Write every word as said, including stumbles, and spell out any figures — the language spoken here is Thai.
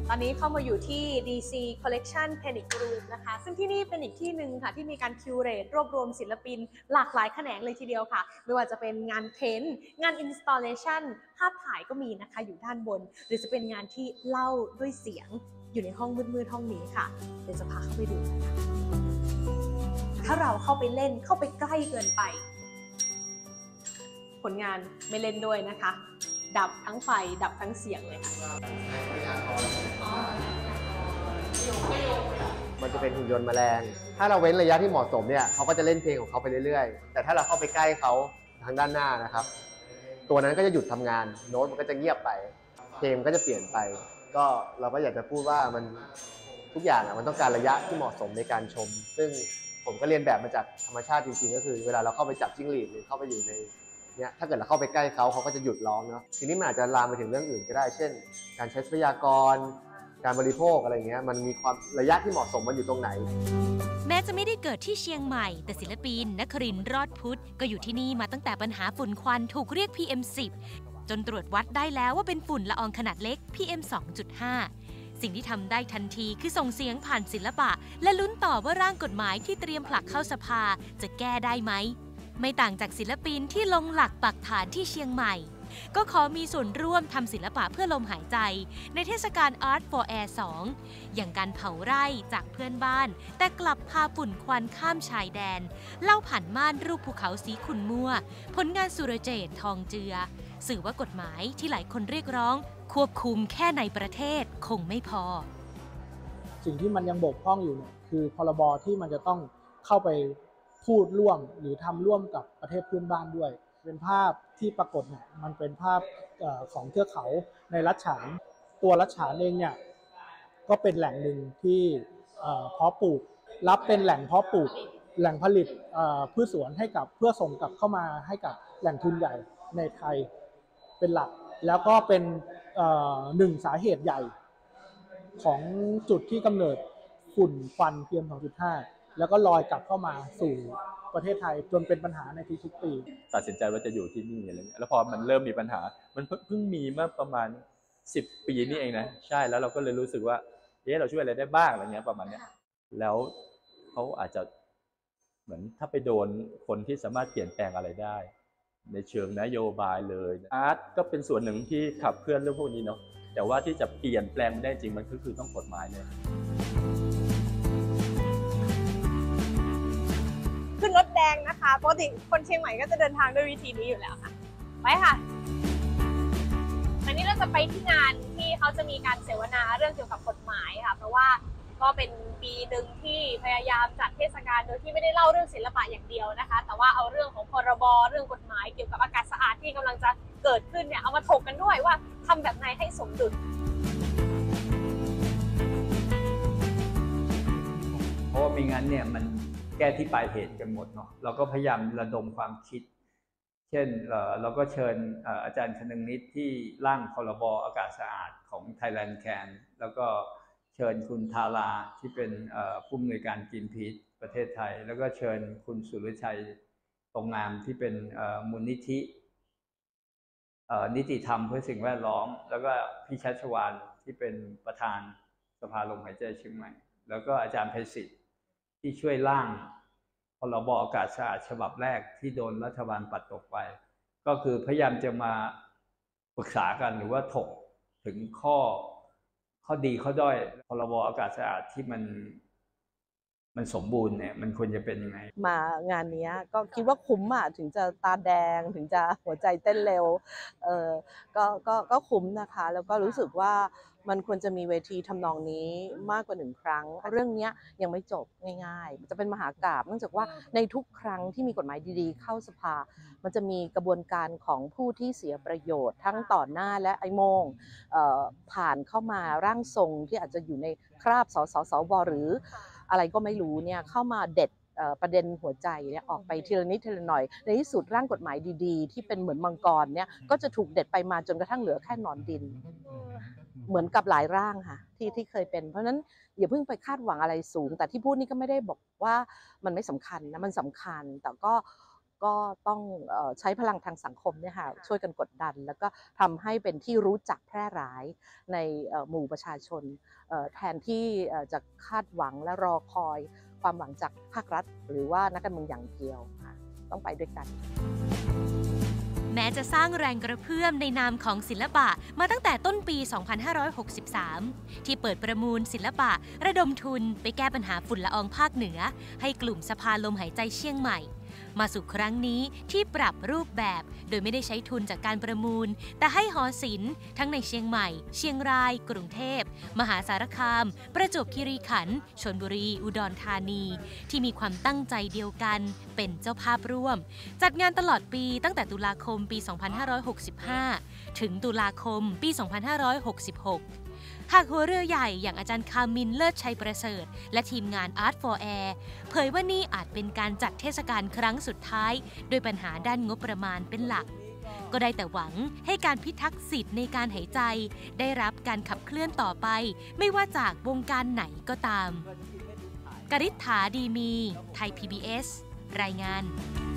ตอนนี้เข้ามาอยู่ที่ ดี ซี Collection Panic Room นะคะซึ่งที่นี่เป็นอีกที่หนึ่งค่ะที่มีการคิวเรตรวบรวมศิลปินหลากหลายแขนงเลยทีเดียวค่ะไม่ว่าจะเป็นงานเพ้นท์งาน Installation ภาพถ่ายก็มีนะคะอยู่ด้านบนหรือจะเป็นงานที่เล่าด้วยเสียงอยู่ในห้องมืดๆห้องนี้ค่ะเดี๋ยวจะพาเข้าไปดูนะคะถ้าเราเข้าไปเล่นเข้าไปใกล้เกินไปผลงานไม่เล่นด้วยนะคะดับทั้งไฟดับทั้งเสียงเลยค่ะมันจะเป็นหุ่นยนต์แมลงถ้าเราเว้นระยะที่เหมาะสมเนี่ยเขาก็จะเล่นเพลงของเขาไปเรื่อยๆแต่ถ้าเราเข้าไปใกล้เขาทางด้านหน้านะครับตัวนั้นก็จะหยุดทำงานโน้ตมันก็จะเงียบไปเพลงก็จะเปลี่ยนไปก็เราก็อยากจะพูดว่ามันทุกอย่างมันต้องการระยะที่เหมาะสมในการชมซึ่งผมก็เรียนแบบมาจากธรรมชาติจริงๆก็คือเวลาเราเข้าไปจับจิ้งหรีดหรือเข้าไปอยู่ในเนี่ยถ้าเกิดเราเข้าไปใกล้เขาเขาก็จะหยุดร้องเนาะทีนี้มันอาจจะลามไปถึงเรื่องอื่นก็ได้เช่นการใช้ทรัพยากรการบริโภคอะไรเงี้ยมันมีความระยะที่เหมาะสมมันอยู่ตรงไหนแม้จะไม่ได้เกิดที่เชียงใหม่แต่ศิลปินนครินทร์รอดพุทธก็อยู่ที่นี่มาตั้งแต่ปัญหาฝุ่นควันถูกเรียก พี เอ็ม สิบ จนตรวจวัดได้แล้วว่าเป็นฝุ่นละอองขนาดเล็ก พี เอ็ม สองจุดห้า สิ่งที่ทำได้ทันทีคือส่งเสียงผ่านศิลปะและลุ้นต่อว่าร่างกฎหมายที่เตรียมผลักเข้าสภาจะแก้ได้ไหมไม่ต่างจากศิลปินที่ลงหลักปักฐานที่เชียงใหม่ก็ขอมีส่วนร่วมทำศิลปะเพื่อลมหายใจในเทศกาล Art for Air สองอย่างการเผาไร่จากเพื่อนบ้านแต่กลับพาฝุ่นควันข้ามชายแดนเล่าผ่านม่านรูปภูเขาสีขุ่นมัวผลงานสุรเจตน์ทองเจือสื่อว่ากฎหมายที่หลายคนเรียกร้องควบคุมแค่ในประเทศคงไม่พอสิ่งที่มันยังบกพร่องอยู่เนี่ยคือพรบที่มันจะต้องเข้าไปพูดร่วมหรือทำร่วมกับประเทศเพื่อนบ้านด้วยเป็นภาพที่ปรากฏเนี่ยมันเป็นภาพของเทือกเขาในรัฐฉานตัวรัฐฉานเองเนี่ยก็เป็นแหล่งหนึ่งที่เพาะปลูกรับเป็นแหล่งเพาะปลูกแหล่งผลิตพืชสวนให้กับเพื่อส่งกลับเข้ามาให้กับแหล่งทุนใหญ่ในไทยเป็นหลักแล้วก็เป็นหนึ่งสาเหตุใหญ่ของจุดที่กำเนิดฝุ่นควัน พี เอ็ม สองจุดห้า แล้วก็ลอยกลับเข้ามาสู่ประเทศไทยจนเป็นปัญหาในทุกๆปีตัดสินใจว่าจะอยู่ที่นี่อะไรเงี้ยแล้วพอมันเริ่มมีปัญหามันเพิ่งมีเมื่อประมาณสิบปีนี่เองนะใช่แล้วเราก็เลยรู้สึกว่าเอ๊ะเราช่วยอะไรได้บ้างอะไรเงี้ยประมาณเนี้ยแล้วเขาอาจจะเหมือนถ้าไปโดนคนที่สามารถเปลี่ยนแปลงอะไรได้ในเชิงนโยบายเลยอาร์ตก็เป็นส่วนหนึ่งที่ขับเคลื่อนเรื่องพวกนี้เนาะแต่ว่าที่จะเปลี่ยนแปลงได้จริงมันก็คือต้องกฎหมายเลยขึ้นรถแดงนะคะปกติคนเชียงใหม่ก็จะเดินทางด้วยวิธีนี้อยู่แล้วค่ะไปค่ะวันนี้เราจะไปที่งานที่เขาจะมีการเสวนาเรื่องเกี่ยวกับกฎหมายค่ะเพราะว่าก็เป็นปีหนึ่งที่พยายามจัดเทศกาลโดยที่ไม่ได้เล่าเรื่องศิลปะอย่างเดียวนะคะแต่ว่าเอาเรื่องของพรบเรื่องกฎหมายเกี่ยวกับอากาศสะอาดที่กำลังจะเกิดขึ้นเนี่ยเอามาถกกันด้วยว่าทำแบบไหนให้สมดุลเพราะว่าไม่งั้นเนี่ยมันแก้ที่ปลายเหตุกันหมดเนาะเราก็พยายามระดมความคิดเช่นเราก็เชิญอาจารย์คนึงนิดที่ร่างพรบอากาศสะอาดของ Thailand Can แล้วก็เชิญคุณธาราที่เป็นผู้อำนวยการกินพีชประเทศไทยแล้วก็เชิญคุณสุรชัยตรงงามที่เป็นมูลนิธินิติธรรมเพื่อสิ่งแวดล้อมแล้วก็พี่ชัชวาลที่เป็นประธานสภาลมหายใจเชียงใหม่แล้วก็อาจารย์ไพศิษฐ์ที่ช่วยร่างพรบอากาศสะอาดฉบับแรกที่โดนรัฐบาลปัดตกไปก็คือพยายามจะมาปรึกษากันหรือว่าถกถึงข้อข้อดีข้อด้อยพรบอากาศสะอาดที่มันมันสมบูรณ์เนี่ยมันควรจะเป็นยังไงมางานนี้ก็คิดว่าคุ้มอ่ะถึงจะตาแดงถึงจะหัวใจเต้นเร็วเออก็ก็ก็คุ้มนะคะแล้วก็รู้สึกว่ามันควรจะมีเวทีทำนองนี้มากกว่าหนึ่งครั้งเรื่องนี้ยังไม่จบง่ายๆมันจะเป็นมหากาพย์เนื่องจากว่าในทุกครั้งที่มีกฎหมายดีๆเข้าสภามันจะมีกระบวนการของผู้ที่เสียประโยชน์ทั้งต่อหน้าและไอ้โมงผ่านเข้ามาร่างทรงที่อาจจะอยู่ในคราบสสสวหรืออะไรก็ไม่รู้เนี่ยเข้ามาเด็ดประเด็นหัวใจเนี่ยออกไปทีละนิดทีละหน่อยในที่สุดร่างกฎหมายดีๆที่เป็นเหมือนมังกรเนี่ยก็จะถูกเด็ดไปมาจนกระทั่งเหลือแค่นอนดินเหมือนกับหลายร่างค่ะที่ที่เคยเป็นเพราะฉะนั้นอย่าเพิ่งไปคาดหวังอะไรสูงแต่ที่พูดนี่ก็ไม่ได้บอกว่ามันไม่สำคัญนะมันสำคัญแต่ก็ก็ต้องเอ่อใช้พลังทางสังคมเนี่ยค่ะช่วยกันกดดัน แล้วก็ทำให้เป็นที่รู้จักแพร่หลายในเอ่อหมู่ประชาชนเอ่อแทนที่เอ่อจะคาดหวังและรอคอยความหวังจากภาครัฐ หรือว่านักการเมืองอย่างเดียวค่ะต้องไปด้วยกันแม้จะสร้างแรงกระเพื่อมในนามของศิลปะมาตั้งแต่ต้นปี สองพันห้าร้อยหกสิบสาม ที่เปิดประมูลศิลปะระดมทุนไปแก้ปัญหาฝุ่นละอองภาคเหนือให้กลุ่มสภาลมหายใจเชียงใหม่มาสู่ครั้งนี้ที่ปรับรูปแบบโดยไม่ได้ใช้ทุนจากการประมูลแต่ให้หอศิลป์ทั้งในเชียงใหม่เชียงรายกรุงเทพมหาสารคามประจวบคีรีขันธ์ชลบุรีอุดรธานีที่มีความตั้งใจเดียวกันเป็นเจ้าภาพร่วมจัดงานตลอดปีตั้งแต่ตุลาคมปี สองพันห้าร้อยหกสิบห้า ถึงตุลาคมปี สองพันห้าร้อยหกสิบหกหากหัวเรือใหญ่อย่างอาจารย์คามินเลิศชัยประเสริฐและทีมงาน Art for Air เผยว่านี่อาจเป็นการจัดเทศกาลครั้งสุดท้ายโดยปัญหาด้านงบประมาณเป็นหลักก็ได้แต่หวังให้การพิทักษ์สิทธิ์ในการหายใจได้รับการขับเคลื่อนต่อไปไม่ว่าจากวงการไหนก็ตามกฤษฐาดีมีไทย พี บี เอส รายงาน